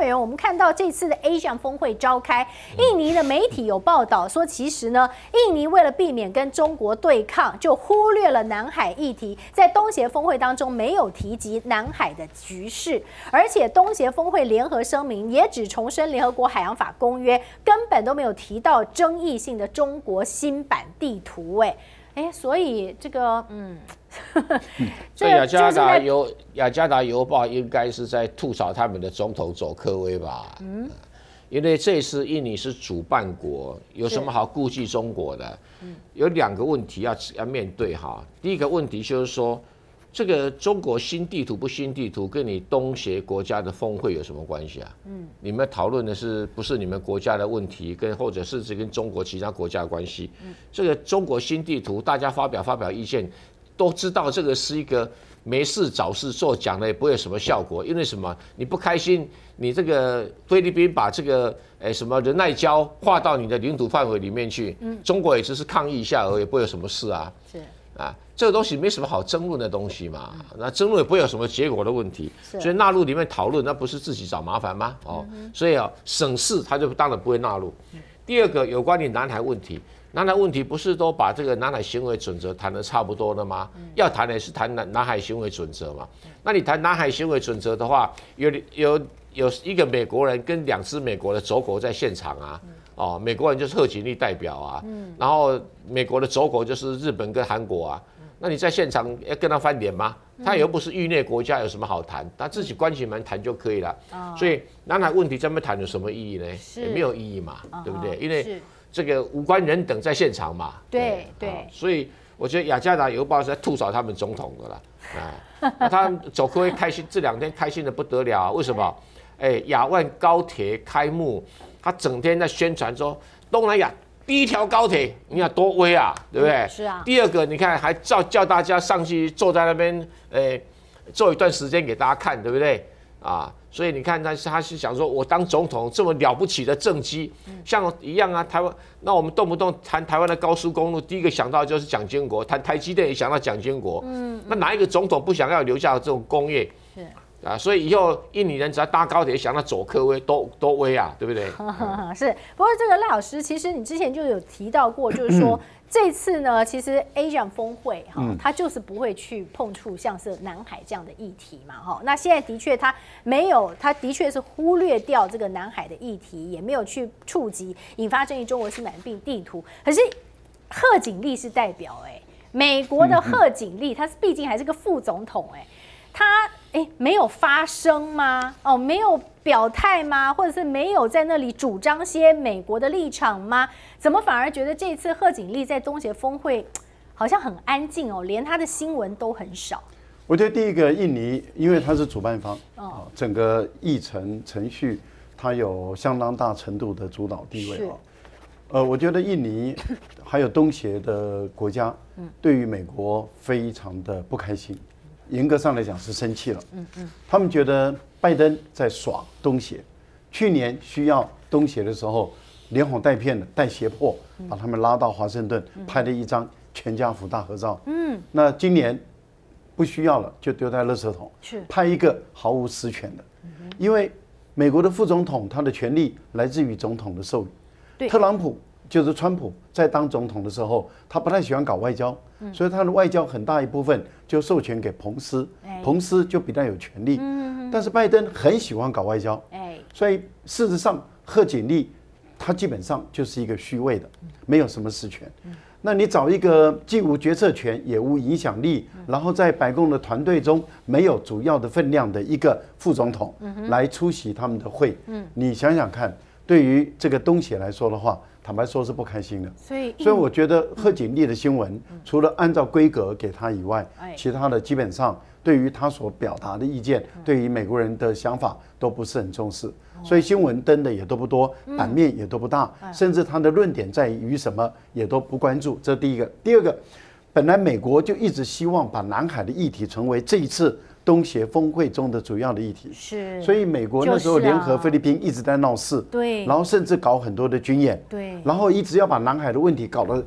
委员，我们看到这次的 ASEAN 峰会召开，印尼的媒体有报道说，其实呢，印尼为了避免跟中国对抗，就忽略了南海议题，在东协峰会当中没有提及南海的局势，而且东协峰会联合声明也只重申联合国海洋法公约，根本都没有提到争议性的中国新版地图。所以这个所以雅加达邮报应该是在吐槽他们的总统佐科威吧？因为这次印尼是主办国，有什么好顾忌中国的？有2个问题要面对哈。第一个问题就是说，这个中国新地图不新地图，跟你东协国家的峰会有什么关系啊？你们讨论的是不是你们国家的问题，或者是跟中国其他国家的关系？这个中国新地图，大家发表意见，都知道这个是一个没事找事做，讲了也不会有什么效果。因为什么？你不开心，你这个菲律宾把这个什么仁爱礁划到你的领土范围里面去，中国也只是抗议一下而已，不会有什么事啊。是。这个东西没什么好争论的东西嘛，那争论也不会有什么结果的问题，所以纳入里面讨论，那不是自己找麻烦吗？所以省市他就当然不会纳入。第二个，有关于南海问题，南海问题不是都把这个南海行为准则谈得差不多了吗？要谈的也是谈南海行为准则嘛。那你谈南海行为准则的话，有一个美国人跟2只美国的走狗在现场啊。美国人就是贺锦丽代表啊，然后美国的走狗就是日本跟韩国啊，那你在现场要跟他翻脸吗？他又不是域内国家，有什么好谈？他自己关起门谈就可以了。所以南海问题这么谈有什么意义呢？也没有意义嘛，对不对？因为这个无关人等在现场嘛。对。所以我觉得雅加达邮报是在吐槽他们总统的啦。那他佐科威开心，这2天开心的不得了啊！为什么？亚万高铁开幕。他整天在宣传说东南亚第1条高铁，你看多威啊，对不对？是啊。第2个，你看还叫大家上去坐在那边，做一段时间给大家看，对不对？所以你看他是想说，我当总统这么了不起的政绩，像一样啊，台湾，那我们动不动谈台湾的高速公路，第一个想到就是蒋经国，谈台积电也想到蒋经国，那哪一个总统不想要留下这种工业？是。所以以后印尼人只要搭高铁想到佐科威都威啊，对不对？ 是。不过这个赖老师，其实你之前就有提到过，就是说这次呢，其实 ASEAN 峰会它就是不会去碰触像是南海这样的议题嘛，那现在的确它没有，它的确是忽略掉这个南海的议题，也没有去触及引发争议中国新版地图。可是贺锦丽是代表美国的贺锦丽，他毕竟还是个副总统他没有发声吗？没有表态吗？或者是没有在那里主张些美国的立场吗？怎么反而觉得这次贺锦丽在东协峰会好像很安静连他的新闻都很少？ 我觉得第一个，印尼因为它是主办方，整个议程程序它有相当大程度的主导地位我觉得印尼还有东协的国家，对于美国非常的不开心。严格上来讲是生气了，他们觉得拜登在耍东协，去年需要东协的时候，连哄带骗的带胁迫，把他们拉到华盛顿拍了一张全家福大合照，那今年不需要了，就丢在垃圾桶，拍一个毫无实权的，因为美国的副总统他的权力来自于总统的授予，特朗普就是川普在当总统的时候，他不太喜欢搞外交，所以他的外交很大一部分就授权给彭斯，彭斯就比较有权力。但是拜登很喜欢搞外交，所以事实上贺锦丽他基本上就是一个虚位的，没有什么实权。那你找一个既无决策权也无影响力，然后在白宫的团队中没有主要的分量的一个副总统来出席他们的会，你想想看，对于这个东协来说的话，坦白说是不开心的。所以我觉得贺锦丽的新闻，除了按照规格给他以外，其他的基本上对于他所表达的意见，对于美国人的想法都不是很重视。所以新闻登的也都不多，版面也都不大，甚至他的论点在于什么也都不关注。这第一个。第二个，本来美国就一直希望把南海的议题成为这一次东协峰会中的主要的议题，是，所以美国那时候联合菲律宾一直在闹事，对，然后甚至搞很多的军演，对，然后一直要把南海的问题搞得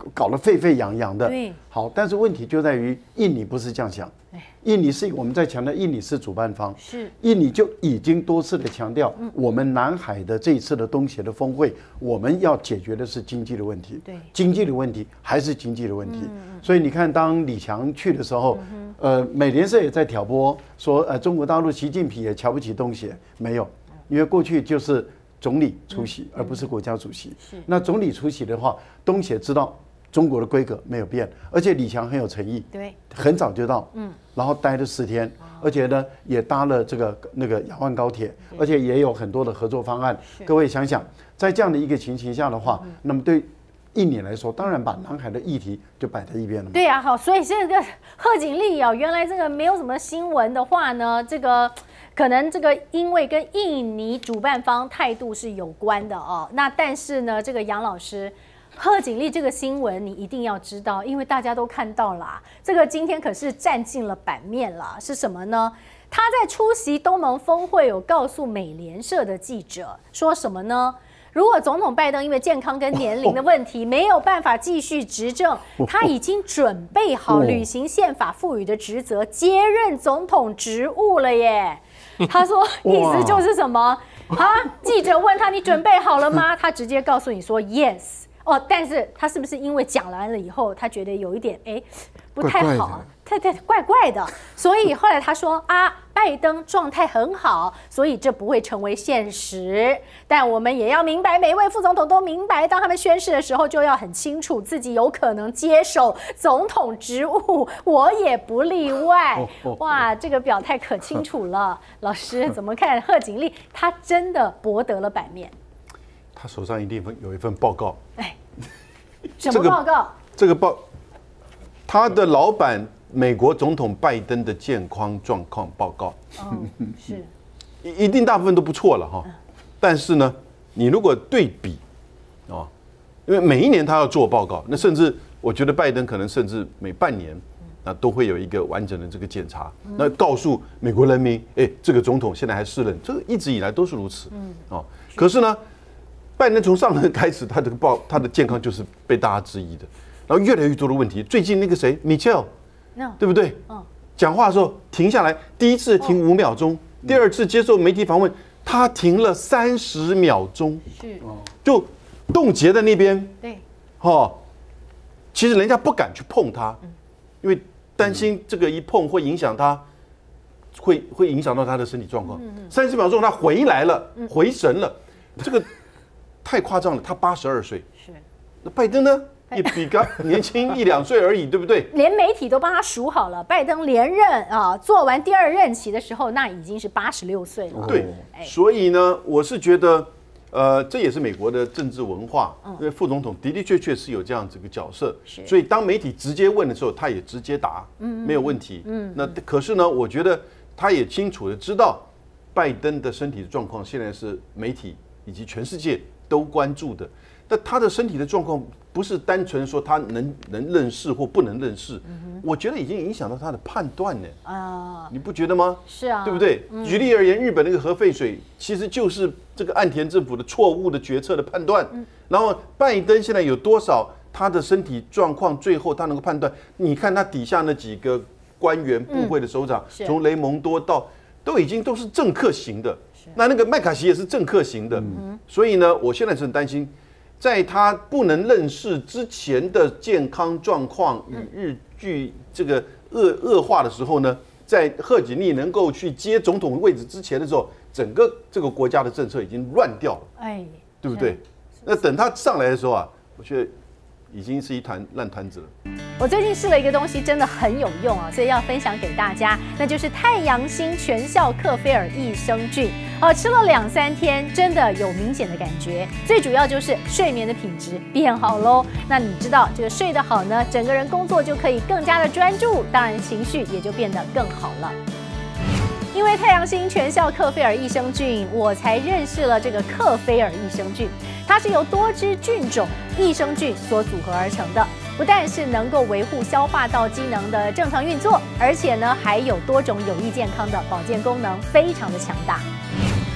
搞得沸沸扬扬的。 对， 好，但是问题就在于印尼不是这样想。印尼是我们在强调，印尼是主办方， 是印尼就已经多次的强调，我们南海的这一次的东协的峰会，我们要解决的是经济的问题， 对， 经济的问题还是经济的问题。所以你看，当李强去的时候，美联社也在挑拨说，中国大陆习近平也瞧不起东协，没有，因为过去就是总理出席，而不是国家主席。那总理出席的话，东协知道中国的规格没有变，而且李强很有诚意， 对， 很早就到，然后待了10天，而且呢也搭了那个雅万高铁，而且也有很多的合作方案。各位想想，在这样的一个情形下的话，那么对印尼来说，当然把南海的议题就摆在一边了。 对啊，好，所以这个贺锦丽啊，原来这个没有什么新闻的话呢，这个可能这个因为跟印尼主办方态度是有关的哦。那但是呢，这个杨老师。贺锦丽这个新闻你一定要知道，因为大家都看到了，这个今天可是占尽了版面了。是什么呢？他在出席东盟峰会有告诉美联社的记者说什么呢？如果总统拜登因为健康跟年龄的问题没有办法继续执政，他已经准备好履行宪法赋予的职责，接任总统职务了耶。他说意思就是什么啊？记者问他你准备好了吗？他直接告诉你说 yes。哦，但是他是不是因为讲完了以后，他觉得有一点不太好，怪怪的，所以后来他说啊，拜登状态很好，所以这不会成为现实。但我们也要明白，每位副总统都明白，当他们宣誓的时候，就要很清楚自己有可能接手总统职务，我也不例外。哇，这个表态可清楚了。老师怎么看贺锦丽？他真的博得了版面。 他手上一定有一份报告， 什么报告？ 这个他的老板美国总统拜登的健康状况报告， 是， 一定大部分都不错了哈。但是呢，你如果对比因为每一年他要做报告，那甚至我觉得拜登可能甚至每半年都会有一个完整的这个检查，那告诉美国人民，这个总统现在还适任，这个一直以来都是如此，可是呢。拜登从上任开始，他的健康就是被大家质疑的，然后越来越多的问题。最近那个谁，Michelle，对不对？讲话的时候停下来，第一次停5秒钟，第二次接受媒体访问，他停了30秒钟，就冻结在那边。 对， 其实人家不敢去碰他，因为担心这个一碰会影响他，会影响到他的身体状况。30秒钟他回来了，回神了，这个。太夸张了，他82岁，是那拜登呢，也比他年轻1、2岁而已，对不对？ 连媒体都帮他数好了，拜登连任做完第2任期的时候，那已经是86岁了。 对，所以呢，我是觉得，这也是美国的政治文化，因为副总统的确是有这样子一个角色，所以当媒体直接问的时候，他也直接答，没有问题。那可是呢，我觉得他也清楚的知道，拜登的身体的状况现在是媒体以及全世界都关注的，但他的身体的状况不是单纯说他能认识或不能认识，我觉得已经影响到他的判断呢。你不觉得吗？ 是啊， 对不对？举例而言，日本那个核废水其实就是这个岸田政府的错误的决策的判断。然后拜登现在有多少他的身体状况，最后他能够判断？你看他底下那几个官员部会的首长，从雷蒙多都已经都是政客型的。那个麦卡锡也是政客型的，所以呢，我现在是很担心，在他不能认识之前的健康状况与日俱这个恶化的时候呢，在贺锦丽能够去接总统位置之前的时候，整个这个国家的政策已经乱掉了，对不对？那等他上来的时候我觉得已经是一团烂摊子了。 我最近试了一个东西，真的很有用所以要分享给大家，那就是太阳星全效克菲尔益生菌。吃了2、3天，真的有明显的感觉。最主要就是睡眠的品质变好喽。那你知道这个睡得好呢，整个人工作就可以更加的专注，当然情绪也就变得更好了。因为太阳星全效克菲尔益生菌，我才认识了这个克菲尔益生菌。它是由多支菌种益生菌所组合而成的，不但是能够维护消化道机能的正常运作，而且呢还有多种有益健康的保健功能，非常的强大。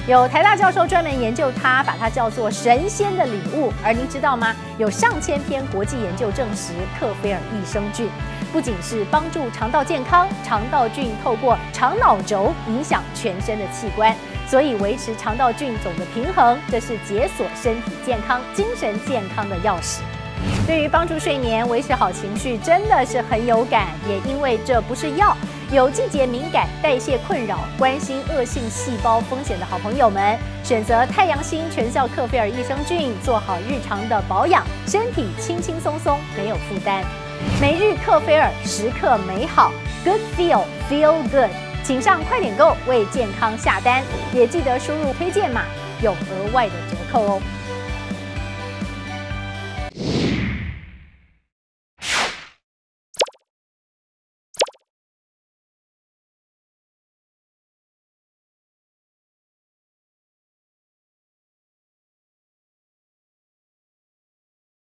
有台大教授专门研究它，把它叫做神仙的礼物。而您知道吗？有上千篇国际研究证实，克菲尔益生菌不仅是帮助肠道健康，肠道菌透过肠脑轴影响全身的器官，所以维持肠道菌种的平衡，这是解锁身体健康、精神健康的钥匙。对于帮助睡眠、维持好情绪，真的是很有感。也因为这不是药，有季节敏感、代谢困扰、关心恶性细胞风险的好朋友们，选择太阳星全效克菲尔益生菌，做好日常的保养，身体轻轻松松，没有负担。每日克菲尔，时刻美好 ，Good Feel Good， 请上快点购为健康下单，也记得输入推荐码，有额外的折扣哦。